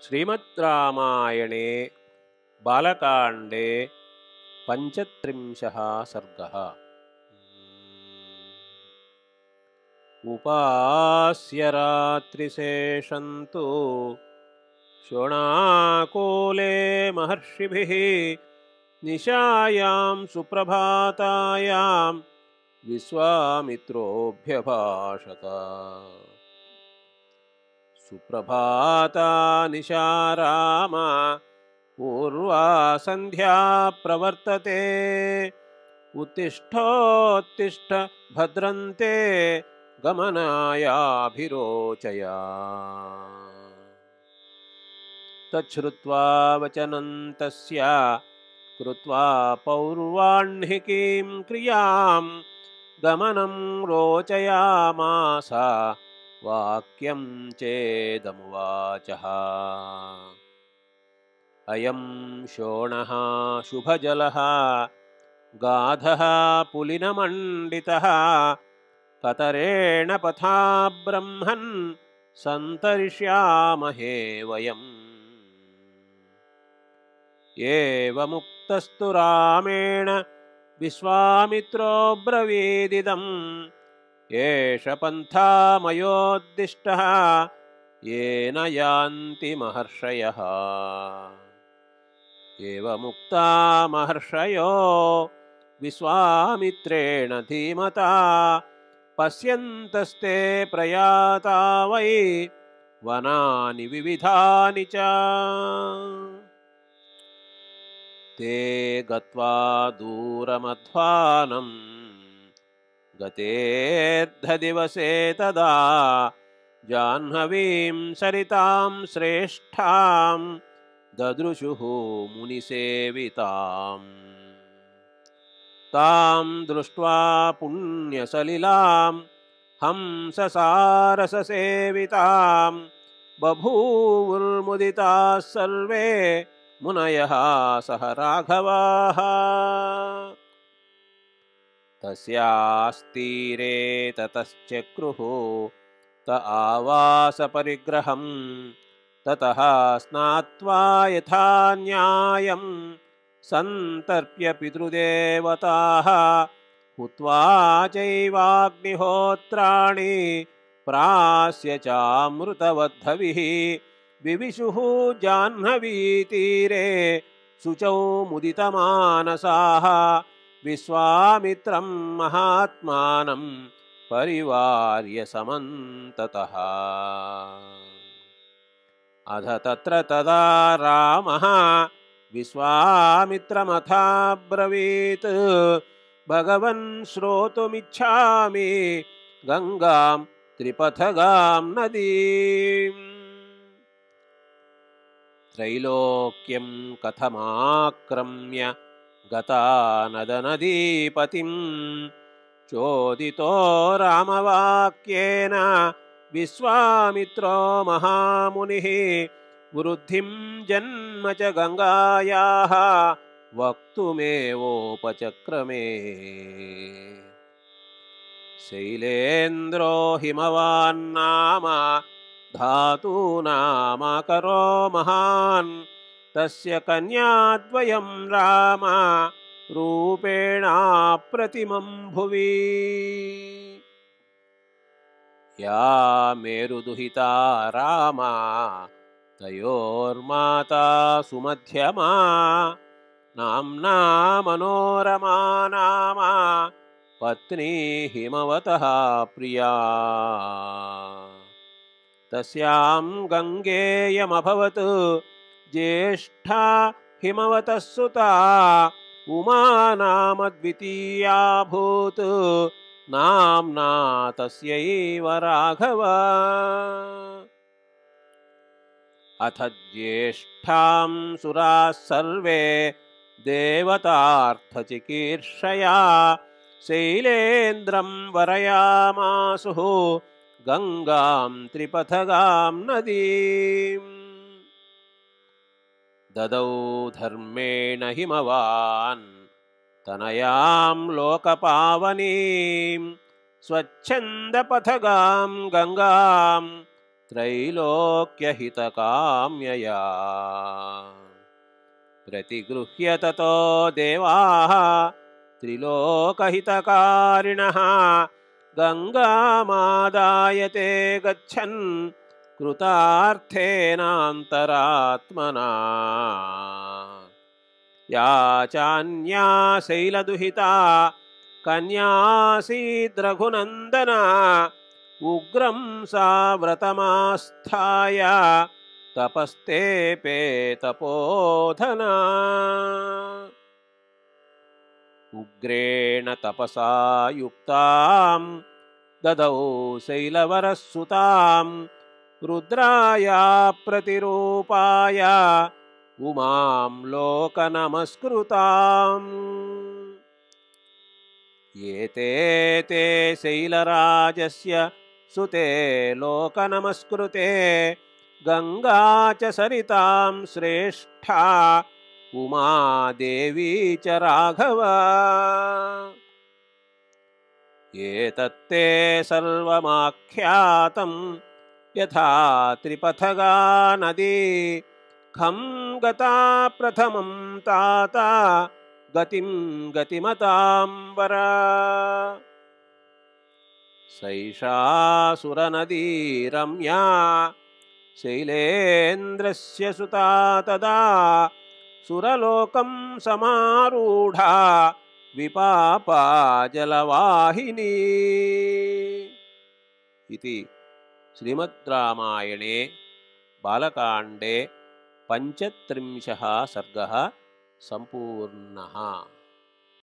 श्रीमद्रामायणे बालकाण्डे पञ्चत्रिंशः सर्गः। उपास्य रात्रिशेषन्तु शोणाकोले महर्षिभिः निशायां सुप्रभातायां विश्वामित्रोऽभ्यभाषत। सुप्रभाता निशा राम पूर्वा सन्ध्या प्रवर्तते। उत्तिष्ठोत्तिष्ठ भद्रन्ते गमनायाभिरोचया। तच्छ्रुत्वा वचनं तस्या कृत्वा पौर्वाह्निकीं क्रियां गमनं रोचयामास वाक्यं चेदमुवाचः। अयं शोणः शुभजलः गाधः पुलिनमण्डितः कतरेण पथा ब्रह्मन् सन्तरिष्यामहे वयम्। एवमुक्तस्तु रामेण विश्वामित्रो ब्रवीदिदम्। एष पन्था मयोद्दिष्टः येन यान्ति महर्षयः। एवमुक्ता महर्षयो विश्वामित्रेण धीमता पश्यन्तस्ते प्रयाता वै वनानि विविधानि च। ते गत्वा दूरमध्वानं गतेऽर्धदिवसे तदा जाह्नवीं सरितां श्रेष्ठां ददृशुः मुनिसेविताम्। तां दृष्ट्वा पुण्यसलिलां हंससारससेवितां बभूवुर्मुदिताः सर्वे मुनयः सह राघवाः। तस्यास्तीरे ततश्चक्रुः त आवासपरिग्रहम्। ततः स्नात्वा यथा न्यायं सन्तर्प्य पितृदेवताः हुत्वा चैवाग्निहोत्राणि प्रास्य चामृतवद्धविः विविशुः जाह्नवीतीरे शुचौ मुदितमानसाः विश्वामित्रं महात्मानं परिवार्य समन्ततः। अध तत्र तदा रामः विश्वामित्रमथाब्रवीत् भगवन् श्रोतुमिच्छामि गङ्गां त्रिपथगां नदीम्। त्रैलोक्यं कथमाक्रम्य गता नदनदीपतिं चोदितो रामवाक्येन विश्वामित्रो महामुनिः वृद्धिं जन्म च गङ्गायाः वक्तुमेवोपचक्रमे। शैलेन्द्रो हिमवान्नाम धातूनामाकरो महान् तस्य कन्याद्वयं राम रूपेणाप्रतिमं भुवि। या मेरुदुहिता रामा तयोर्माता सुमध्यमा नाम्ना मनोरमा नाम पत्नी हिमवतः प्रिया। तस्यां गङ्गेयमभवत् ज्येष्ठा हिमवतः सुता उमा नाम द्वितीयाभूत् नाम्ना तस्यैव राघव। अथ ज्येष्ठां सुराः सर्वे देवतार्थचिकीर्षया शैलेन्द्रं वरयामासुः गङ्गां त्रिपथगां नदीम्। ददौ धर्मेण हिमवान् तनयां लोकपावनीं स्वच्छन्दपथगां गङ्गां त्रैलोक्यहितकाम्यया प्रतिगृह्य ततो देवाः त्रिलोकहितकारिणः गङ्गामादायते गच्छन् कृतार्थेनान्तरात्मना या चान्या शैलदुहिता कन्यासीद्रघुनन्दना उग्रं सा व्रतमास्थाय तपस्तेपे तपोधना उग्रेण तपसा युक्तां ददौ शैलवरसुतां रुद्राया प्रतिरूपाय उमां लोकनमस्कृताम् एते ते शैलराजस्य सुते लोकनमस्कृते गङ्गा च सरितां श्रेष्ठा उमा देवी च राघव एतत्ते सर्वमाख्यातं यथा त्रिपथगा नदी खं गता प्रथमं तात गतिं गतिमतां वर सैषा सुरनदी रम्या शैलेन्द्रस्य सुता तदा सुरलोकं समारूढा विपापा जलवाहिनी इति श्रीमद् रामायणे बालकाण्डे 35 सर्गः सम्पूर्णः।